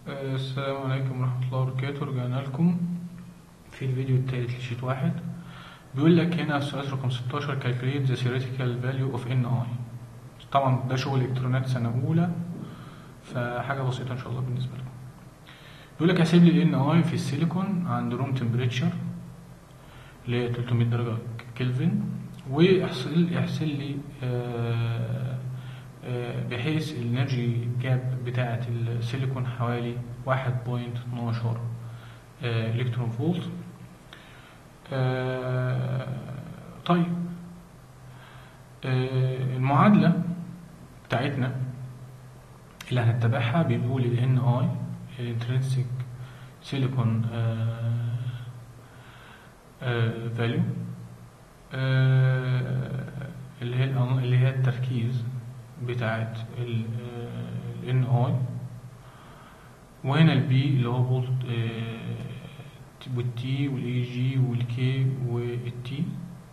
السلام عليكم ورحمة الله وبركاته. رجعنا لكم في الفيديو الثالث لشيت واحد. بيقول لك هنا السؤال رقم 16 calculate the theoretical value of NI. طبعا ده شغل الكترونات سنة أولى، فحاجة بسيطة إن شاء الله بالنسبة لكم. بيقول لك احسب لي NI في السيليكون عند روم تمبريتشر اللي هي 300 درجة كلفن، ويحصل لي بحيث الانرجي جاب بتاعة السيليكون حوالي 1.12 الكترون فولت. طيب المعادلة بتاعتنا اللي هنتبعها بيقول ال NI الانترنسيك سيليكون فاليو اللي هي التركيز بتاعت ال NI، وهنا ال B اللي هو فولت والتي والاي جي والكي والتي.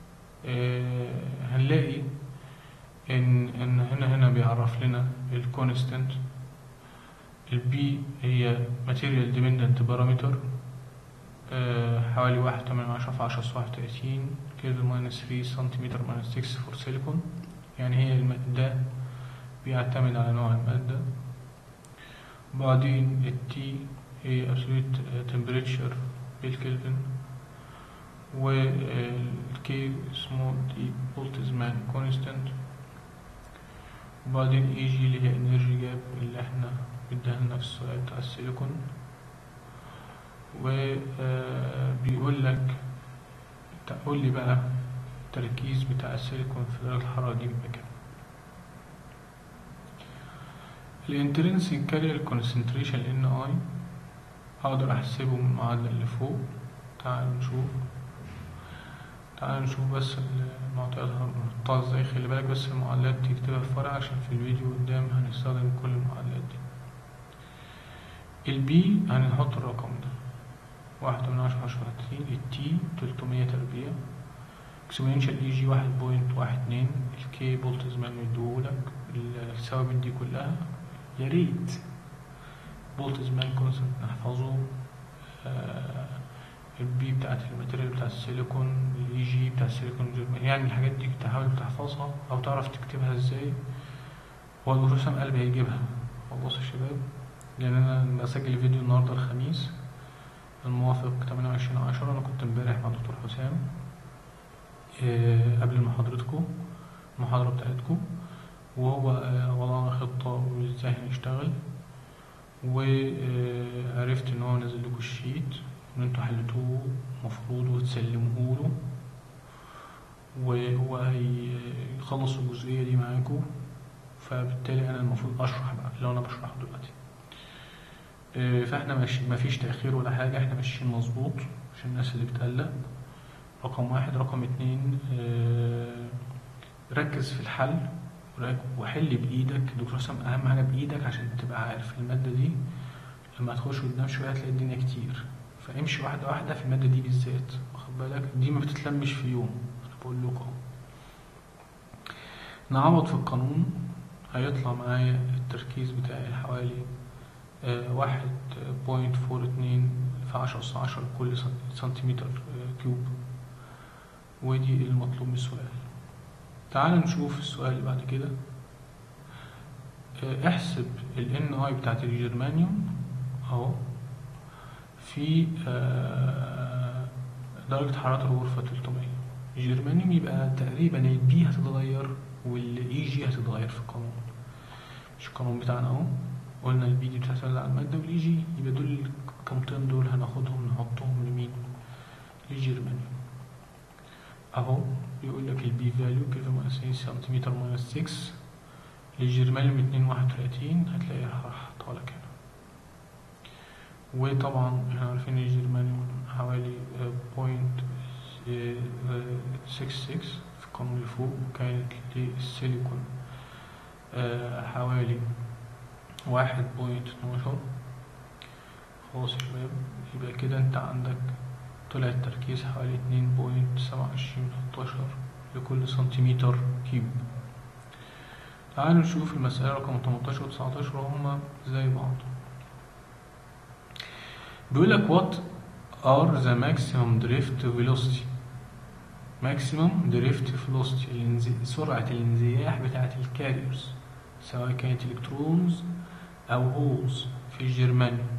هنلاقي ان هنا بيعرف لنا الكونستنت. البي هي ماتيريال ديبندنت بارامتر حوالي 1.8 في 10 أس 31 كيلفن ماينس 3 سنتيمتر ماينس 6 فور سيليكون. يعني هي المادة بيعتمد على نوع المادة. وبعدين التي هي absolute temperature بالكلفن، والكي اسمه دي بولتزمان كونستانت. وبعدين اي جي اللي هي انرجي جاب اللي احنا بدها لنا في السؤال بتاع السيليكون. وبيقول لك تقول لي بقى التركيز بتاع السيليكون في درجة الحرارة دي بكام. الانترنسيك كارير كونسنتريشن NI اقدر احسبه من المعادلة اللي فوق. تعالوا نشوف بس المعطيات هنحطها ازاي. خلي بالك بس المعادلات دي تكتبها في ورقة عشان في الفيديو قدام هنستخدم كل المعادلات دي. البي هنحط الرقم ده 1.10 التي 300 تربيع اكسبوننشال اي جي 1.12 الكي بولتزمان مديهولك الثوابت دي كلها. يا ريت بولتزمان كونستانت نحفظه. البي بتاعت الماتيريال بتاع السيليكون، الاي جي بتاع السيليكون، يعني الحاجات دي تحاول تحفظها او تعرف تكتبها ازاي. هو الدكتور سام قلبي هيجيبها خلاص يا شباب، لان انا بسجل الفيديو النهارده الخميس الموافق 28/10. انا كنت امبارح مع الدكتور حسام قبل المحاضرة بتاعتكم، وهو وضعنا خطة وازاي هنشتغل، وعرفت ان هو نزل لكم الشيت وان انتوا حلتوه مفروض وتسلموه له، وهو هيخلص الجزئية دي معاكم. فبالتالي انا المفروض اشرح بقى اللي انا بشرحه دلوقتي. فاحنا مفيش تأخير ولا حاجة، احنا ماشيين مظبوط عشان الناس اللي بتقلق. رقم 1. رقم 2 ركز في الحل وحل بايدك. الدكتور سام اهم حاجة بايدك عشان تبقى عارف المادة دي لما تخش قدام شوية هتلاقي الدنيا كتير، فامشي واحدة واحدة في المادة دي بالذات. واخد بالك دي ما بتتلمش في يوم، انا بقول لكم. نعوض في القانون هيطلع معايا التركيز بتاعي حوالي 1.42 في 10 أس 10 كل سنتيمتر كيوب، ودي المطلوب من السؤال. تعال نشوف السؤال اللي بعد كده. احسب ال NI بتاعت الجرمانيوم اهو في درجة حرارة الغرفة 300. الجرمانيوم يبقى تقريبا البي هتتغير والاي جي هتتغير في القانون. مش القانون بتاعنا اهو قلنا البي دي بتعتمد على المادة والاي جي، يبقى دول القيمتين دول هناخدهم نحطهم لمين؟ للجرمانيوم اهو. بيقول لك البي فاليو كيلفن ماينس سنتيمتر ماينس 6 للجرمانيوم 2.31 هتلاقيها حاطها لك هنا. وطبعا احنا عارفين الجرمانيوم حوالي 0.66 في القانون اللي فوق، وكانت للسيليكون حوالي 1.12. خلاص يا شباب، يبقى كده انت عندك طلع التركيز حوالي 2.27 لكل سنتيمتر كيوب. تعالوا نشوف المسألة رقم 18 و19 وهما زي بعض. بيقول لك what are the maximum drift velocity maximum drift velocity سرعة الانزياح بتاعة الكاريرز سواء كانت الكترونز أو هولز في الجرمانيوم.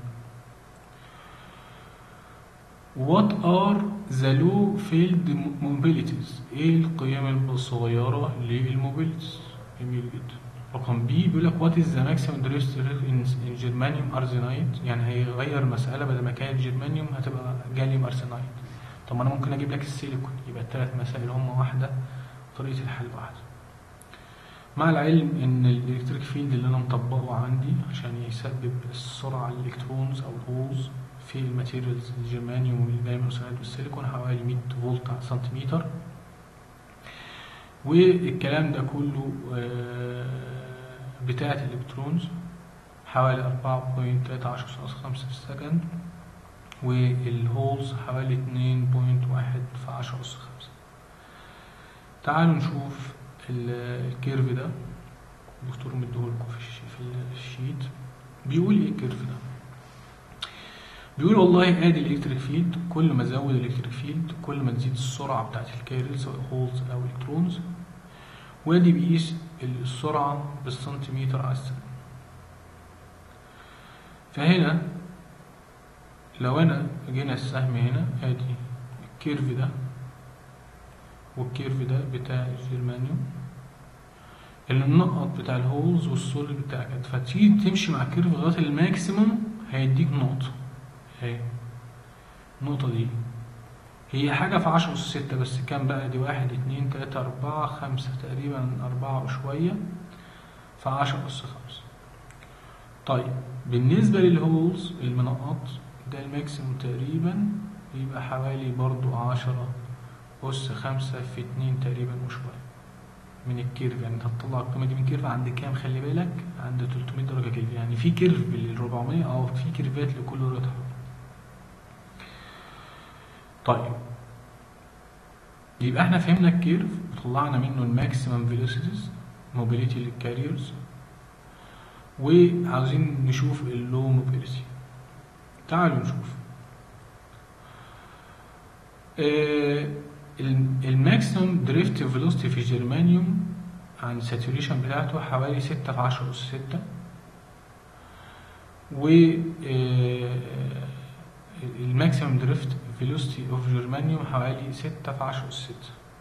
What are the low field mobilities؟ ايه القيم الصغيرة للموبيليتيز؟ جميل جدا. رقم بي بيقول لك what is the maximum drift in germanium arsenide؟ يعني هيغير مسألة، بدل ما كانت جرمانيوم هتبقى جاليوم ارسنايد. طب انا ممكن اجيب لك السيليكون، يبقى الثلاث مسائل هم واحدة، طريقة الحل واحدة. مع العلم ان الالكتريك فيلد اللي انا مطبقه عندي عشان يسبب السرعة الالكترونز او الهولز في الماتيريالز الجرمانيوم والجاليوم ارسنايد والسيليكون حوالي 100 فولت على سنتيمتر، والكلام ده كله بتاعة الالكترونز حوالي 4.13 في السكند، والهولز حوالي 2.1 في 10 أس 5. تعالوا نشوف الكيرف ده، الدكتور مديهولكم في الشيت. بيقول ايه الكيرف ده؟ بيقول والله ادي الالكتريك فيلد، كل ما ازود الالكتريك فيلد كل ما تزيد السرعه بتاعت الكارير سواء هولز او الكترونز، وادي بيقيس السرعه بالسنتيمتر على الثانيه. فهنا لو انا جينا السهم هنا ادي الكيرف ده والكيرف ده بتاع الجرمانيوم، النقط بتاع الهولز والسوليد بتاع كده، فتيجي تمشي مع الكيرف لغايه الماكسيموم هيديك نقطه اهي. النقطه دي هي حاجه في 10 أس 6 بس، كام بقى دي؟ 1 2 3 4 5 تقريبا 4 وشويه في 10 أس 5. طيب بالنسبه للهولز المنقط ده الماكسيموم تقريبا يبقى حوالي برضو 10 أس 5 في 2 تقريبا وشويه من الكيرف. يعني انت هتطلع القيمه دي من كيرف عند كام؟ خلي بالك عند 300 درجه كيلفن. يعني في كيرف لل 400 او في كيرفات لكل درجه حراره. طيب يبقى احنا فهمنا الكيرف وطلعنا منه الماكسيمم فيلوسيتيز موبيليتي للكاريرز، وعاوزين نشوف اللو موبيليتي. تعالوا نشوف الماكسيمم دريفت فيلوسيتي في الجرمانيوم عند الساتوريشن بتاعته حوالي 6 في 10 أس 6، و الماكسيمم دريفت فيلوسيتي اوف جرمانيوم حوالي 6 في 10 أس 6،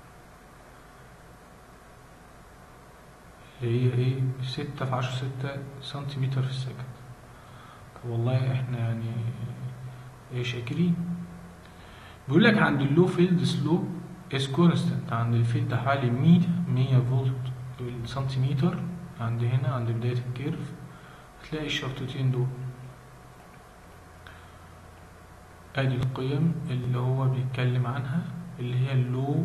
اللي هي ايه؟ 6 في 10 6 سنتيمتر في السكند. طب والله احنا يعني ايه شاكرين. بيقول لك عند اللو فيلد سلوب از كونستنت، عند الفيلد حوالي 100 فولت السنتيمتر. عند هنا عند بداية الكيرف هتلاقي الشرطتين دول، ادي القيم اللي هو بيتكلم عنها اللي هي اللو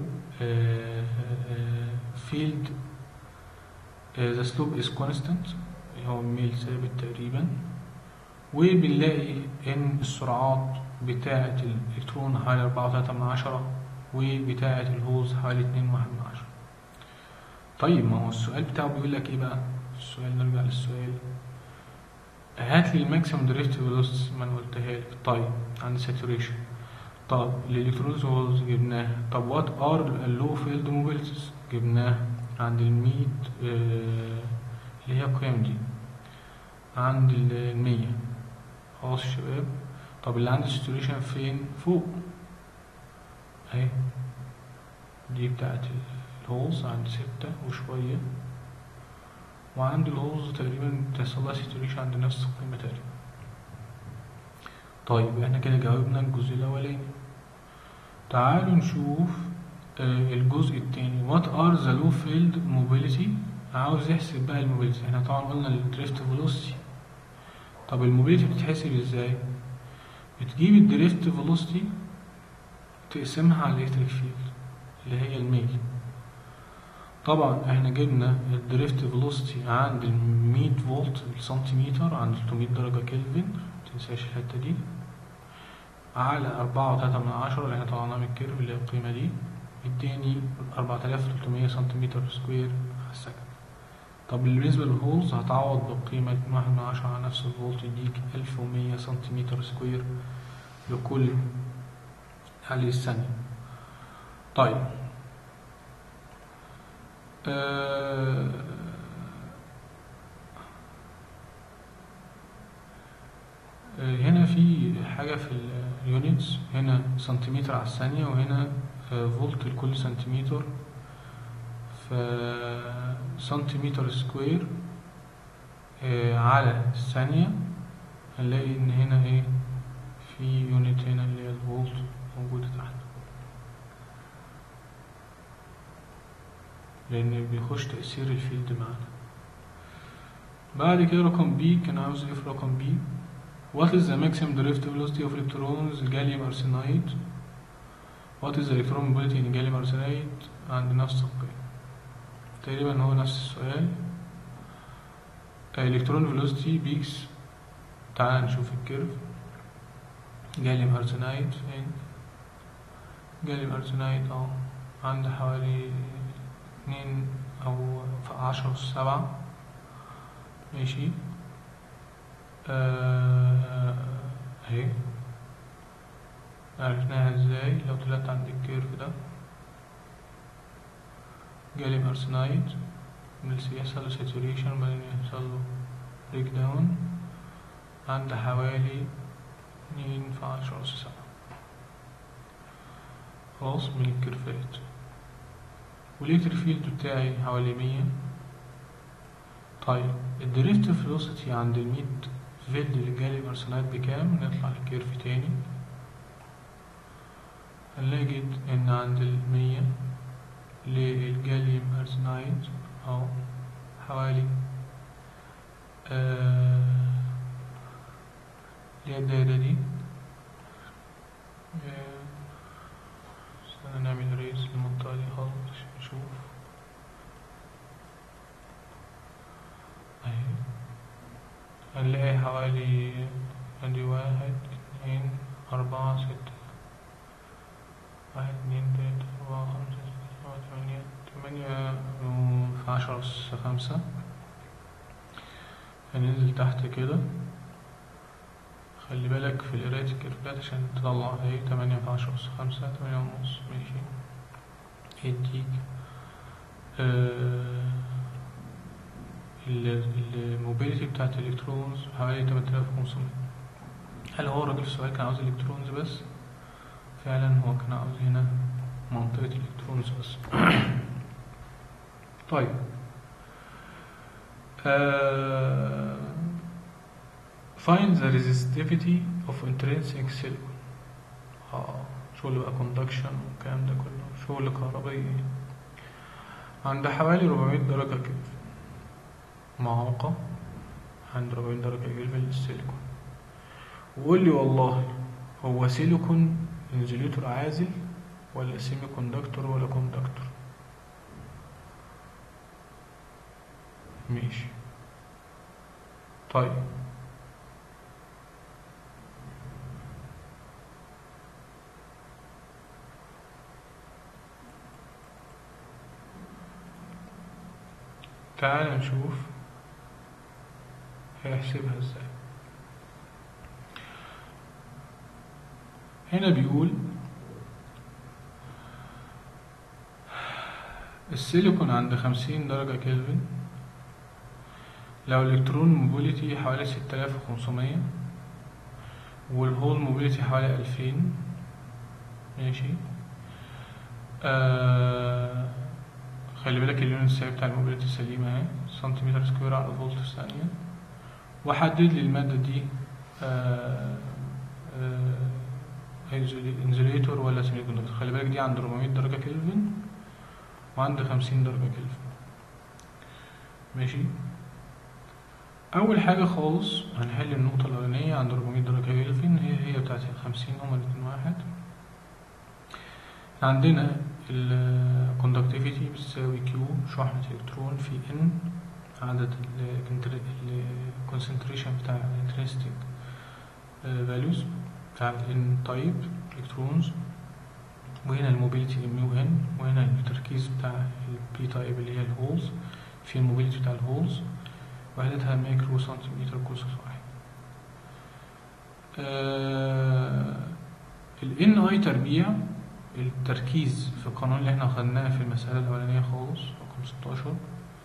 فيلد ذا سلوب از كونستنت، هو ميل ثابت تقريبا، وبنلاقي ان السرعات بتاعة الالكترون حوالي 4.3 وبتاعة الهولز حوالي 2.1. طيب ما هو السؤال بتاعه بيقول لك ايه بقى؟ السؤال نرجع للسؤال، هات لي الماكسيمم دريفت فيلوسيتي ما انا قلتها لك. طيب عند ساتوريشن، طب الالكترونز هولز جبناها، طب وات ار اللو فيلد موبيليتيز جبناها عند ال100 اللي هي القيم دي عند ال100. خلاص يا شباب. طب اللي عند الساتوريشن فين؟ فوق اهي، دي بتاعت الهولز عند 6 وشوية، وعند الهولز تقريبا بتحصلها ساتوريشن عند نفس القيمة تقريبا. طيب احنا كده جاوبنا الجزء الأولاني. تعالوا نشوف الجزء التاني. What are the low field mobility؟ عاوز يحسب بقى الموبيليتي. احنا طبعا قلنا الدريفت فيلوسيتي. طب الموبيليتي بتتحسب ازاي؟ بتجيب الدريفت فيلوسيتي تقسمها على الالكتريك فيلد اللي هي الميل. طبعا احنا جبنا الدريفت فيلوسيتي عند 100 فولت السنتيمتر عند 300 درجة كلفن، متنساش الحتة دي، على 4.3 اللي احنا طلعناه من الكيرف اللي هي القيمة دي، اداني 4300 سنتيمتر سكوير على السكند. طب بالنسبة للهولز هتعوض بقيمة 1 على نفس الفولت يديك 1100 سنتيمتر سكوير لكل هذه الثانية. طيب هنا في حاجة في اليونتس، هنا سنتيمتر على الثانية، وهنا فولت لكل سنتيمتر، سنتيمتر سكوير على الثانية. هنلاقي ان هنا ايه، في يونت هنا اللي هي الفولت موجودة تحت، لان بيخش تأثير الفيلد معانا. بعد كده رقم بي، كان عاوز ايه في رقم بي؟ What is the maximum derivative velocity of electrons gallium arsenide? What is the electron mobility in gallium arsenide؟ عند نفس القيم تقريبا، هو نفس السؤال. electron velocity peaks. تعال نشوف الكيرف. gallium arsenide فين؟ gallium arsenide عند حوالي 2 أو 10⁷. ماشي. اهي عرفناها ازاي؟ لو طلعت عند الكيرف ده جاليوم ارسنايد يحصل له ساتوريشن، بعدين يحصل له بريك داون عند حوالي 2 في 10⁷. خلاص من الكيرفات. والإلكتريك فيلد بتاعي حوالي 100. طيب الدريفتيف فيلوسيتي عند 100 فيلد للجاليوم ارسنايد بكام؟ نطلع الكيرف تاني، هنلاقي ان عند 100 للجاليوم ارسنايد او حوالي اللي هي الدايرة دي. استنى نعمل ريس للمنطقة دي خالص عشان نشوف. اهي هنلاقي حوالي ادي 1 2 4 6 1 2 3 4 5 6 7 8 في 10⁵. هننزل تحت كده، خلي بالك في القراية الكيرفات عشان تطلع اهي 8 في 10⁵ 8.5. ماشي. يديك الموبيليتي بتاعت الالكترونز حوالي 8500. هل هو الراجل في السؤال كان عاوز الكترونز بس؟ فعلا هو كان عاوز هنا منطقة الالكترونز بس. طيب find the resistivity of intrinsic silicon. شغل بقى conduction والكلام ده كله، شغل كهربائي. عند حوالي 400 درجة كده معاقة، عند 40 درجة كلفن للسيليكون. وقول لي والله هو سيليكون انزوليتور عازل ولا سيمي كوندكتور ولا كوندكتور؟ ماشي. طيب تعال نشوف هيحسبها ازاي. هنا بيقول السيليكون عند 50 درجة كلفن لو الالكترون موبيليتي حوالي 6500 والهول موبيليتي حوالي 2000. ماشي. خلي بالك اليونت السالب بتاع الموبيليتي سليمة اهي، سنتيمتر سكوير على فولت في الثانية. وحدد لي المادة دي انزوليتور ولا سيمي كوندكتور. خلي بالك دي عند 400 درجة كلفن وعند 50 درجة كلفن. ماشي. أول حاجة خالص هنحل النقطة الأولانية عند 400 درجة كلفن، هي بتاعت 50، هما الاتنين واحد. عندنا الكوندكتيفيتي بتساوي كيو شحنة الكترون في ان عدد الكونسنتريشن بتاع الانترنستيك فاليوز بتاع الان تايب الكترونز، وهنا الموبيليتي ميو ان، وهنا التركيز بتاع البي تايب اللي هي الهولز في الموبيليتي بتاع الهولز، وحدتها ميكرو سنتيمتر كل صفحة. ال NI تربيع التركيز في القانون اللي احنا خدناه في المسألة الأولانية خالص رقم 16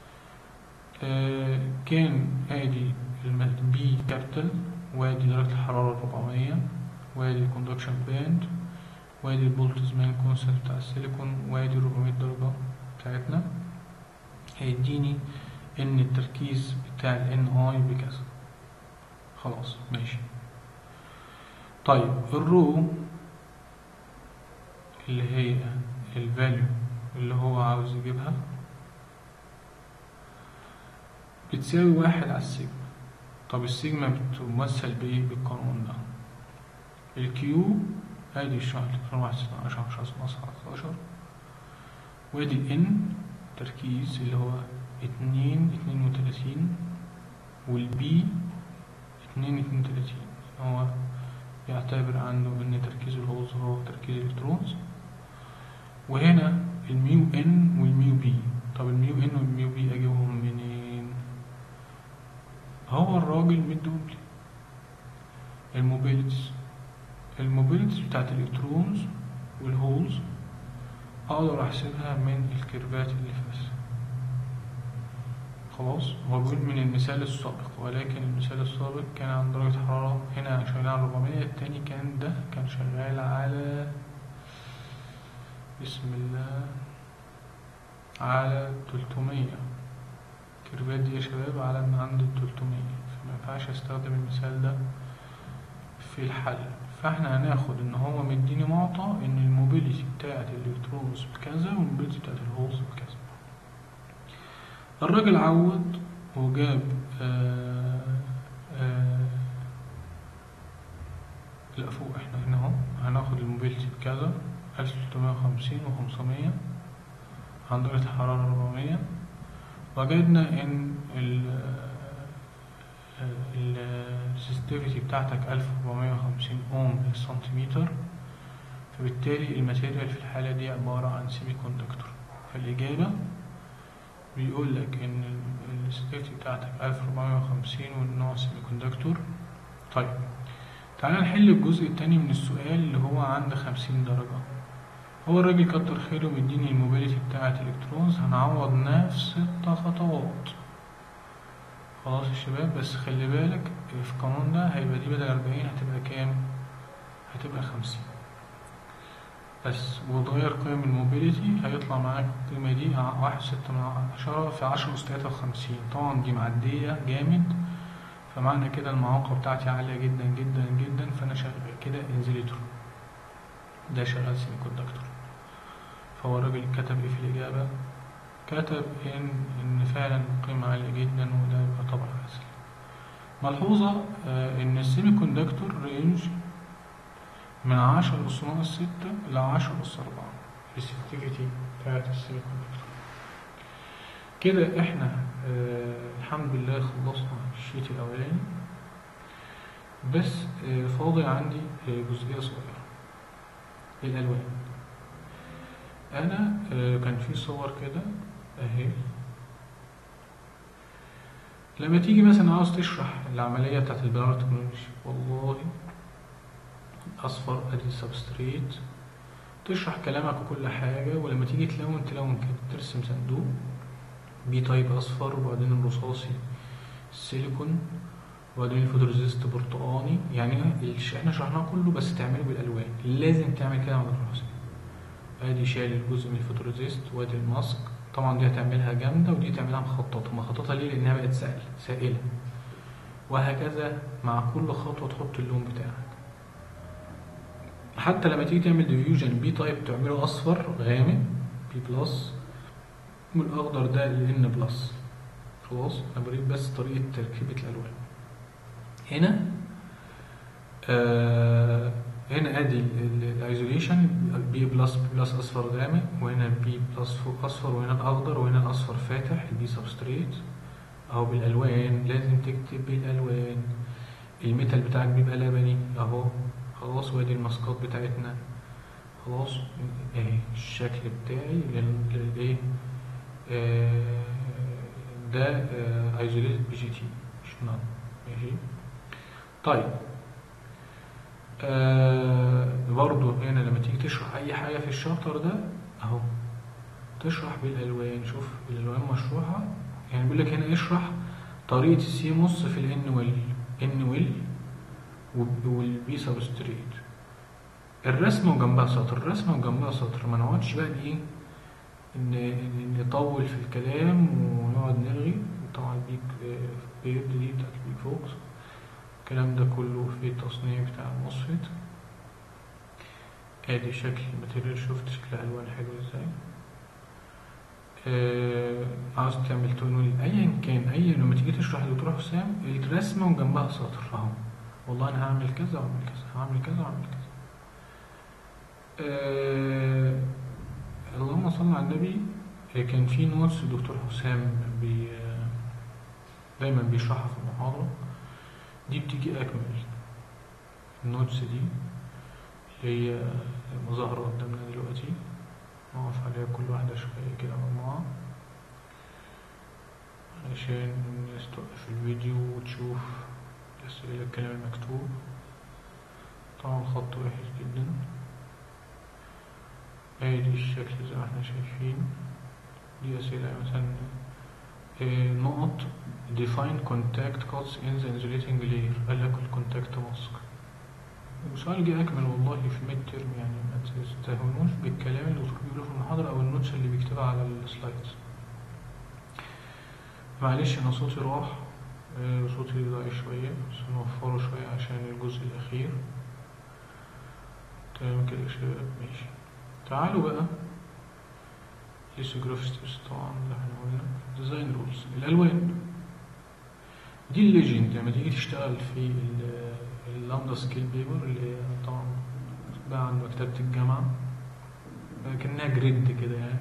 كان ادي البي كابيتال، وادي درجة الحرارة 400، وادي الكوندكشن باند، وادي البولتزمان كونستانت بتاع السيليكون، وادي 400 درجة بتاعتنا، هيديني ان التركيز بتاع ال NI بكذا. خلاص ماشي. طيب الرو اللي هي الفاليو اللي هو عاوز يجيبها بتساوي 1 على السيجما. طب السيجما بتمثل بايه بالقانون ده؟ الكيو ادي الشهر 10 وادي الان تركيز اللي هو 32، والبي 32 هو يعتبر عنده ان تركيز الهولز هو تركيز الالكترونز. وهنا الميو ان والميو بي. طب الميو ان والميو بي اجيبهم منين؟ هو الراجل مديهولي الموبيليتيز بتاعت الالكترونز والهولز، اقدر احسبها من الكيرفات اللي فاتت. خلاص هو بيقول من المثال السابق، ولكن المثال السابق كان عن درجة حرارة هنا شغال على 400، التاني كان شغال على بسم الله على 300. الكيرفات دي يا شباب على ان عند 300، فما ينفعش استخدم المثال ده في الحل. فاحنا هناخد ان هو مديني معطى ان الموبيليتي بتاعت الالكترونز بكذا والموبيليتي بتاعت الهولز بكذا. الراجل عوض وجاب لا فوق احنا هنا اهو هناخد الموبيليتي بكذا 1350 و500 عند درجة الحرارة 400. وجدنا ان السنسيتيفيتي بتاعتك 1450 اوم للسنتيمتر، فبالتالي الماتيريال في الحالة دي عبارة عن سيمي كوندكتور. فالإجابة بيقول لك ان السنسيتيفيتي بتاعتك 1450 والنوع سيمي كوندكتور. طيب تعالى نحل الجزء التاني من السؤال اللي هو عند 50 درجة. هو الراجل كتر خيره مديني الموبيليتي بتاعت الالكترونز، هنعوض نفس الخطوات. خلاص يا شباب، بس خلي بالك في القانون ده هيبقى دي بدل 40 هتبقى كام؟ هتبقى 50 بس. وتغير قيم الموبيليتي هيطلع معاك القيمة دي 1.6 في 10 أس 53. طبعا دي معدية جامد، فمعنى كده المعاقة بتاعتي عالية جدا جدا جدا، فأنا شغال كده انزليتور ده شغال سيمي كوندكتور. فهو الراجل كتب ايه في الإجابة؟ كتب إن فعلا القيمة عالية جدا، وده يبقى طبعا أسهل. ملحوظة إن السيمي كوندكتور رينج من 10 أس ناقص 6 ل 10 أس 4 السنسيتيفيتي بتاعت السيمي كوندكتور. كده احنا الحمد لله خلصنا الشيت الأولاني، بس فاضل عندي جزئية صغيرة، الألوان. أنا كان في صور كده أهي، لما تيجي مثلا عاوز تشرح العملية بتاعت الباور تكنولوجي، والله أصفر أدي السبستريت، تشرح كلامك وكل حاجة، ولما تيجي تلون كده، ترسم صندوق بي تايب أصفر، وبعدين الرصاصي السيليكون، وبعدين الفوتوريزيست برتقاني. يعني احنا شرحناه كله، بس تعمله بالألوان، لازم تعمل كده مع الرصاصي. ادي شايل الجزء من الفوتوريزيست، وادي الماسك. طبعا دي هتعملها جامدة، ودي تعملها مخططة ليه؟ لأنها بقت سائلة. وهكذا مع كل خطوة تحط اللون بتاعك. حتى لما تيجي تعمل ديفيوجن بي تايب تعمله أصفر غامق بي بلس، والأخضر ده ال N بلس. خلاص أنا بريد بس طريقة تركيبة الألوان. هنا ادي الايزوليشن بي بلس اصفر غامق، وهنا بي بلس فوق اصفر، وهنا الاخضر، وهنا الاصفر فاتح البي سبستريت اهو بالالوان. لازم تكتب بالالوان. الميتال بتاعك بيبقى لبني اهو. خلاص وادي الماسكات بتاعتنا. خلاص اهي الشكل بتاعي للايه ده ايزوليتد بي جي تي مش نون. ماشي. طيب برضو هنا لما تيجي تشرح اي حاجة في الشابتر ده اهو تشرح بالالوان. شوف الالوان مشروحة، يعني بيقول لك هنا اشرح طريقة السيموس في الان ويل والبي سبستريت. الرسمة وجنبها سطر، الرسمة وجنبها سطر، ما نقعدش بقى ايه نطول في الكلام ونقعد نرغي. طبعا البيك بيرد دي بتاعت البيك فوكس، الكلام ده كله في التصنيع بتاع المصفت. ادي شكل الماتيريال، شفت شكلها الوان حلو ازاي. عاوز تعمل تونول ايا كان، لما تيجي تشرح لدكتور حسام الرسمه وجنبها سطر اهو، والله انا هعمل كذا واعمل كذا، هعمل كذا واعمل كذا. اللهم صل على النبي. كان في نوتس الدكتور حسام دايما بيشرحها في المحاضره دي، بتيجي اكمل النوتس دي اللي هي ظاهره قدامنا دلوقتي. نقف عليها كل واحدة شوية كده مجموعة علشان الناس توقف الفيديو وتشوف الأسئلة، الكلام المكتوب. طبعا خط وحش جدا. ادي الشكل زي ما احنا شايفين. دي أسئلة مثلا نقط define contact cuts in the insulating layer، قال لك الكونتاكت ماسك. وسؤال جه أكمل والله في الميد تيرم، يعني ما تستهونوش بالكلام اللي الدكتور بيقوله في المحاضرة أو النوتس اللي بيكتبها على السلايدز. معلش أنا صوتي راح، صوتي ضعيف شوية، بس نوفره شوية عشان الجزء الأخير. تمام كده يا شباب، ماشي. تعالوا بقى ليسوجرافيستس. طبعا اللي احنا قلنا ديزاين رولز. الألوان دي الليجند لما تيجي تشتغل في اللامدا سكيل بيبر اللي هي طبعا بقى عند مكتبة الجامعة، كأنها جريد كده يعني.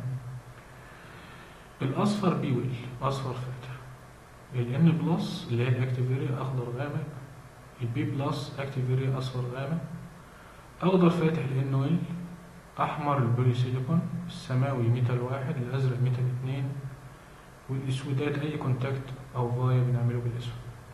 الأصفر بيويل أصفر فاتح، الN بلس اللي هي الأكتيف اريا أخضر غامق، البي بلس أكتيف اريا أصفر غامق، أخضر فاتح الN ويل، أحمر البولي سيليكون، السماوي ميتال 1، الأزرق ميتال 2، والأسودات أي كونتاكت أو فايا بنعمله بالأسود.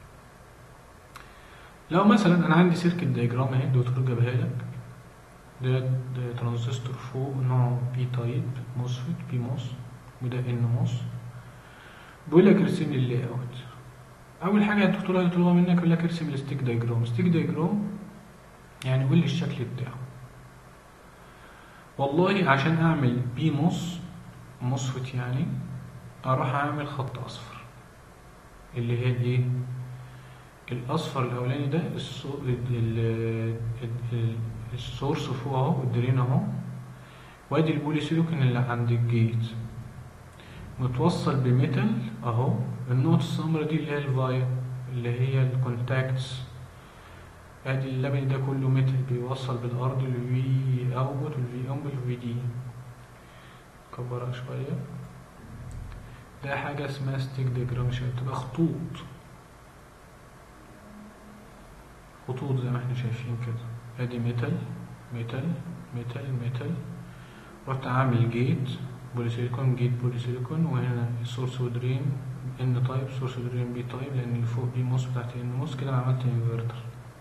لو مثلا أنا عندي سيركت دايجرام اهي الدكتور جابها لك، ده ترانزستور فوق نوع بي تايب موسفيت بي موس، وده ان موس. بيقول لك ارسم لي اللاي اوت. اول حاجه الدكتور هيطلبها منك يقول لك ارسم الستيك دايجرام. ستيك دايجرام يعني قول لي الشكل بتاعه. والله عشان اعمل بي موس موسفيت يعني اروح اعمل خط اصفر اللي هي الايه، الاصفر الاولاني ده السورس فوق اهو والدرين اهو، وادي البولي سيليكون اللي عند الجيت متوصل بميتال اهو. النقطة السمراء دي اللي هي الفايا اللي هي الكونتاكتس. ادي اللبن ده كله ميتال بيوصل بالارض الفي اوتبوت والفي انبوت والفي دي. كبرها شوية. ده حاجة اسمها ستيك ديجرام، بتبقى خطوط زي ما احنا شايفين كده. ادي ميتال ميتال ميتال ميتال، رحت عامل جيت بوليسيليكون، جيت بوليسيليكون، وهنا السورس ودرين ان تايب، سورس ودرين بي تايب، لان اللي فوق دي موس بتاعت ان موس. كده انا عملت انفرتر.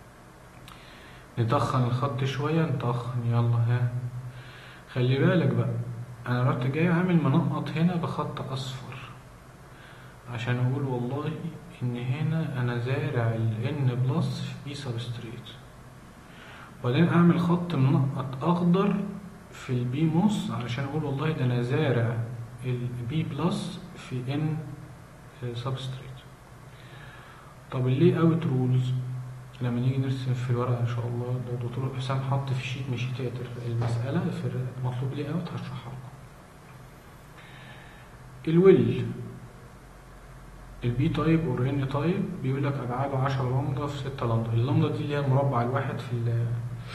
نتخن الخط شوية، نتخن، يلا ها. خلي بالك بقى انا رحت جاي عامل منقط هنا بخط اصفر عشان اقول والله ان هنا انا زارع ال N بلس في بي سبستريت، وبعدين اعمل خط منقط اخضر في البي موس علشان اقول والله ده انا زارع البي بلس في N سبستريت. طب اللي اوت رولز لما نيجي نرسم في الورقه ان شاء الله، لو الدكتور حسام حط في شيت من شيتات المساله في مطلوب لي اوت هشرحها لكم. الويل البي تايب اور ان تايب بيقول لك ابعاده 10 لمضه في 6 لمضه. اللمضه دي اللي هي المربع الواحد في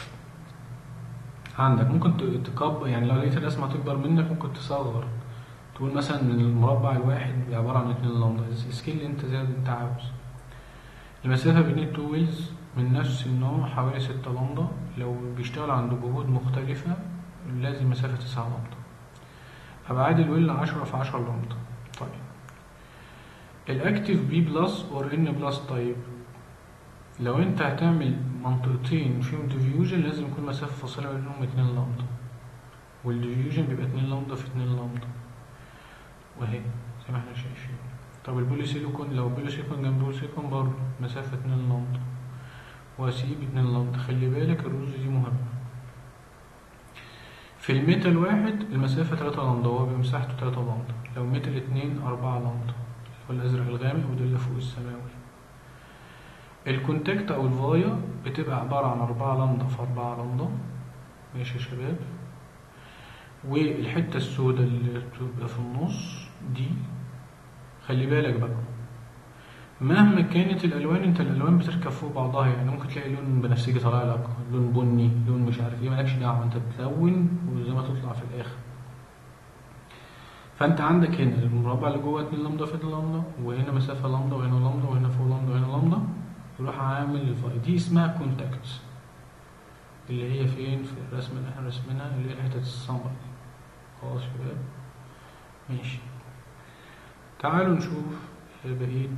عندك. ممكن تكبر، يعني لو لقيت الرسمه هتكبر منك ممكن تصغر، تقول مثلا ان المربع الواحد عباره عن 2 لمضه، السكيل اللي انت زي ما انت عاوز. المسافه بين التو ويلز من نفس النوع حوالي 6 لمضه. لو بيشتغل عند جهود مختلفه لازم مسافه 9 لمضه. ابعاد الويل 10 في 10 لمضه. طيب الاكتيف بي بلس اور ان بلس تايب لو انت هتعمل منطقتين فيهم ديفيوجن لازم يكون مسافة فاصلة بينهم 2 لامدا، والديفيوجن بيبقى 2 لامدا في 2 لامدا، وهي زي ما احنا شايفين. طب البولي سيليكون، لو البولي سيليكون جنب بولي سيليكون برضه مسافة 2 لامدا وهسيب 2 لامدا. خلي بالك الرموز دي مهمة. في الميتال واحد المسافة 3 لامدا وهو بمساحته 3 لامدا، لو ميتال 2 4 لامدا اللي هو الأزرق الغامق وده اللي فوق السماوي. الكونتاكت أو الفايا بتبقى عبارة عن 4 لامدا في 4 لامدا، ماشي يا شباب. والحتة السوداء اللي بتبقى في النص دي خلي بالك بقى، مهما كانت الألوان انت الألوان بتركب فوق بعضها، يعني ممكن تلاقي لون بنفسجي طالع لك، لون بني، لون مش عارف ايه، مالكش دعوة، انت بتلون وزي ما تطلع في الآخر. فانت عندك هنا المربع اللي جوه 2 لامدا في 2 لامدا، وهنا مسافة لامدا وهنا لامدا وهنا فوق لامدا وهنا لامدا، يروح عامل الفاي دي اسمها كونتاكت، اللي هي فين في الرسمة اللي احنا رسمينها اللي هي الحتة السمراء دي. خلاص يا شباب ماشي. تعالوا نشوف بقية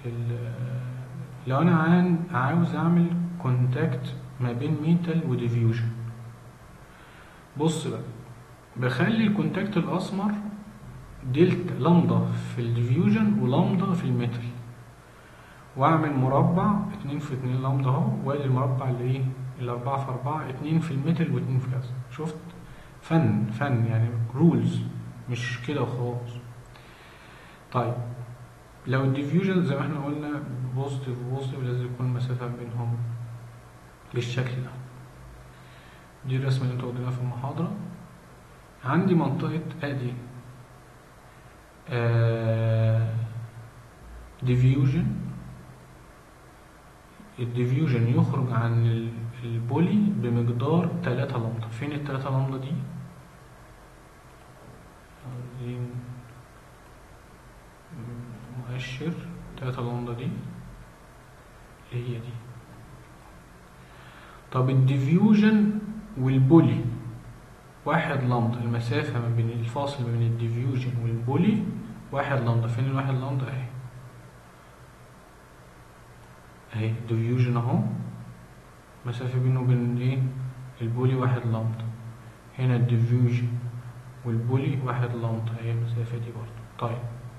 لو انا عاوز اعمل كونتاكت ما بين ميتال وديفيوجن. بص بقى، بخلي الكونتاكت الاسمر دلتا لامدا في الديفيوجن ولامدا في الميتال، واعمل مربع 2 في 2 لامدا اهو، وادي المربع اللي ايه اللي 4 في 4، 2 في الميتال و2 في كذا. شفت فن يعني رولز مش كده وخلاص. طيب لو الديفيوجن زي ما احنا قلنا بوزيتيف وبوزيتيف لازم يكون المسافة بينهم بالشكل ده. دي الرسمة اللي انتوا واخدينها في المحاضرة. عندي منطقة ادي ديفيوجن، الديفيوجن يخرج عن البولي بمقدار 3 لامدا. فين ال3 لامدا دي؟ عاوزين مؤشر 3 لامدا دي اللي هي دي. طب الديفيوجن والبولي 1 لامدا، المسافة ما بين الفاصل ما بين الديفيوجن والبولي 1 لامدا. فين ال1 لامدا؟ اهي الديفيوجن اهو، مسافة بينه وبين ايه البولي 1 لامدا. هنا الديفيوجن والبولي 1 لامدا، اهي المسافة دي برضه. طيب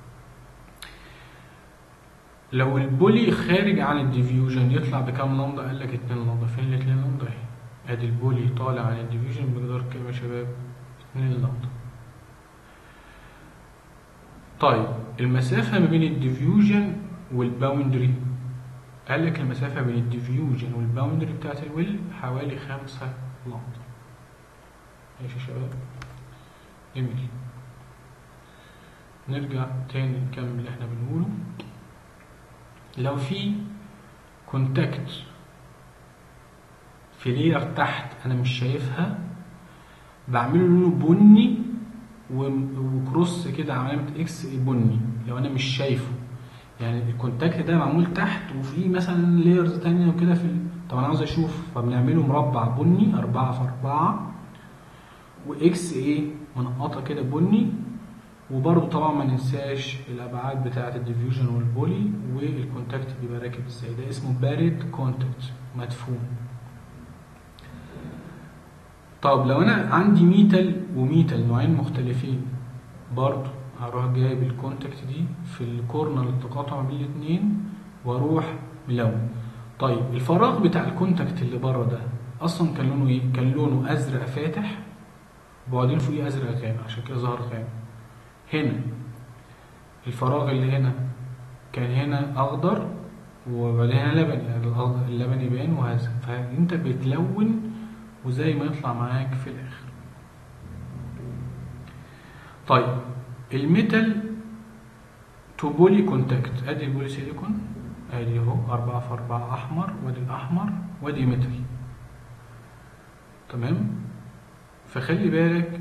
لو البولي خارج عن الديفيوجن يطلع بكام لامدا؟ قالك 2 لامدا. فين ال2 لامدا؟ اهي ادي البولي طالع عن الديفيوجن بمقدار كام يا شباب؟ 2 لامدا. طيب المسافة ما بين الديفيوجن والباوندري، قالك المسافة بين الديفيوجن والباوندري بتاعت الويل حوالي 5 لامدا. ماشي يا شباب جميل. نرجع تاني نكمل اللي احنا بنقوله. لو في كونتاكت في لير تحت انا مش شايفها، بعمله لونه بني وكروس كده علامة اكس بني لو انا مش شايفه. يعني الكونتاكت ده معمول تحت وفي مثلا ليرز تانية وكده طب انا عاوز اشوف، فبنعمله مربع بني 4 في 4 واكس منقطة كده بني. وبرضه طبعا ما ننساش الابعاد بتاعه الديفيوجن والبولي، والكونتاكت بيبقى راكب ازاي. ده اسمه بارد كونتاكت، مدفون. طب لو انا عندي ميتال وميتال نوعين مختلفين، برضه هروح جايب الكونتاكت دي في الكورنر التقاطع بين الاثنين واروح ملون. طيب الفراغ بتاع الكونتاكت اللي بره ده اصلا كان لونه ايه؟ كان لونه ازرق فاتح وبعدين فوقيه ازرق غامق، عشان كده ظهر غامق. هنا الفراغ اللي هنا كان هنا اخضر وبعدين هنا لبني، يعني اللبني باين وهذا، فانت بتلون وزي ما يطلع معاك في الاخر. طيب الميتال تو بولي كونتاكت، ادي البولي سيليكون ادي اهو 4 في 4 احمر، وادي الاحمر وادي ميتال. تمام. فخلي بالك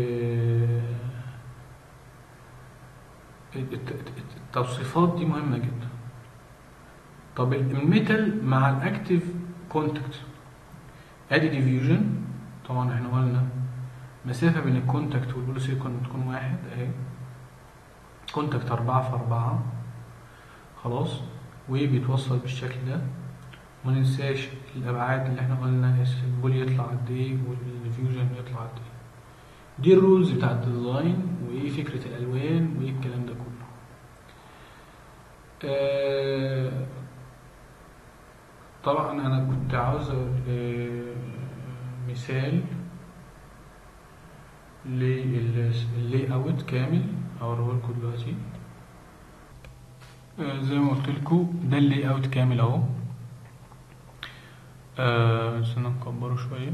التوصيفات دي مهمة جدا. طب الميتال مع الاكتيف كونتاكت، ادي ديفيوجن. طبعا احنا قلنا مسافة بين الكونتاكت والبولي سيليكون تكون 1 اهي، كونتاكت 4 في 4 خلاص، وبيتوصل بالشكل ده. ما ننساش الابعاد اللي احنا قلنا البولي يطلع قد ايه والفيوجن يطلع قد ايه. دي الرولز بتاع الديزاين، وايه فكرة الالوان، وايه الكلام ده كله. طبعا انا كنت عاوز مثال لللاي اوت كامل هوريه لكم دلوقتي. زي ما قلت لكم ده اللاي اوت كامل اهو. استنى نكبره شويه.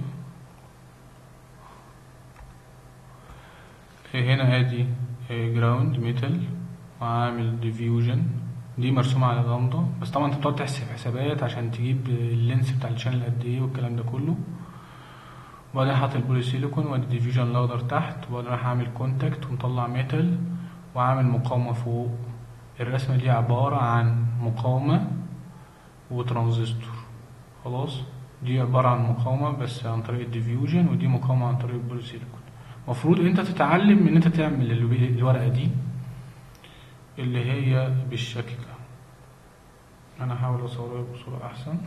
هنا ادي جراوند ميتال وعامل ديفيوجن، دي مرسومة على لمضة، بس طبعا انت بتقعد تحسب حسابات عشان تجيب اللينس بتاع الشانل قد ايه والكلام ده كله. وبعدين حاطط البولي سيليكون وادي ديفيوجن الاخضر تحت، وبعدين راح اعمل كونتاكت ومطلع ميتال وعامل مقاومة فوق. الرسمة دي عبارة عن مقاومة وترانزستور. خلاص، دي عبارة عن مقاومة بس عن طريق الديفيوجن، ودي مقاومة عن طريق البولي سيليكون. مفروض انت تتعلم ان انت تعمل الورقة دي اللي هي بالشكل ده. انا هحاول اصورها بصورة احسن.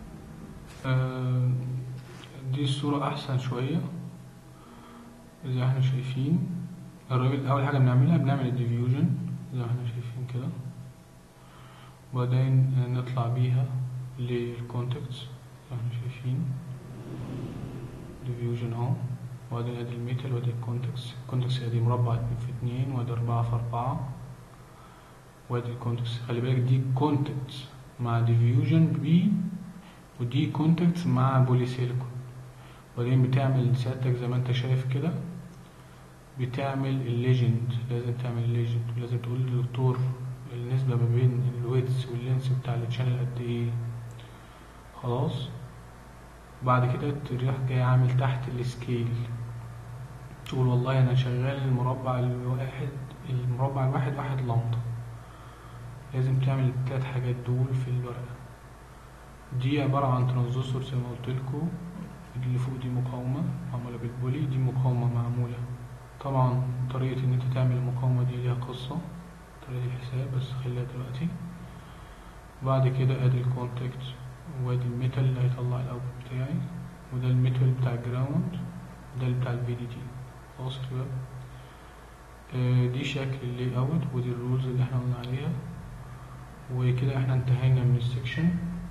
دي الصورة احسن شوية. زي ما احنا شايفين الراجل اول حاجة بنعمل الديفيوجن زي ما احنا شايفين كده، وبعدين نطلع بيها للكونتاكتس زي ما احنا شايفين ديفيوجن اهو. وادي ادي الميتال وادي الكونتاكتس ادي مربع 2 في 2 وادي 4 في 4 وادي الكونتاكتس. خلي بالك دي كونتاكتس مع ديفيوجن بي، ودي كونتاكتس مع بولي سيليكون. وبعدين بتعمل سيادتك زي ما انت شايف كده، بتعمل الليجند. لازم تعمل الليجند ولازم تقول للدكتور النسبة ما بين الويدث واللينس بتاع الشانل قد ايه. خلاص، بعد كده تروح جاي عامل تحت السكيل، تقول والله انا شغال المربع الواحد 1 لمضة. لازم تعمل الثلاث حاجات دول في الورقة. دي عبارة عن ترانزستور زي ما قلتلكوا. اللي فوق دي مقاومة معمولة بالبولي، دي مقاومة معمولة. طبعا طريقة ان انت تعمل المقاومة دي ليها قصة، طريقة الحساب بس خليها دلوقتي. بعد كده ادي الكونتاكت وادي الميتال اللي هيطلع الاوتبوت بتاعي، وده الميتال بتاع الجراوند، وده اللي بتاع الفي دي تي. خلاص كده. دي شكل اللاي اوت، ودي الرولز اللي احنا قلنا عليها. وكده احنا انتهينا من السكشن،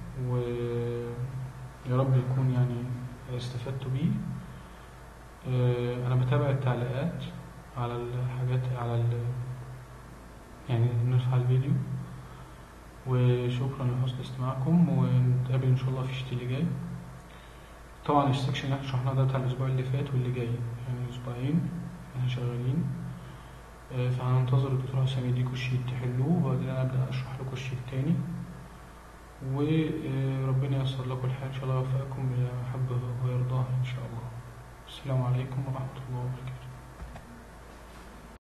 ويا رب يكون يعني استفدتوا بيه. انا بتابع التعليقات على الحاجات يعني نرفع الفيديو. وشكرا لحسن استماعكم، ونتقابل ان شاء الله في الشتاء اللي جاي. طبعا السكشن اللي احنا شرحناه ده بتاع الاسبوع اللي فات واللي جاي، يعني اسبوعين احنا شغالين. فهننتظر الدكتور حسام يديكوا الشيت تحلوه، وبعدين انا ابدا اشرح لكم الشيت التاني. وربنا ييسر لكم الحال ان شاء الله، ويوفقكم بما يحبه ويرضاه ان شاء الله. السلام عليكم ورحمه الله وبركاته.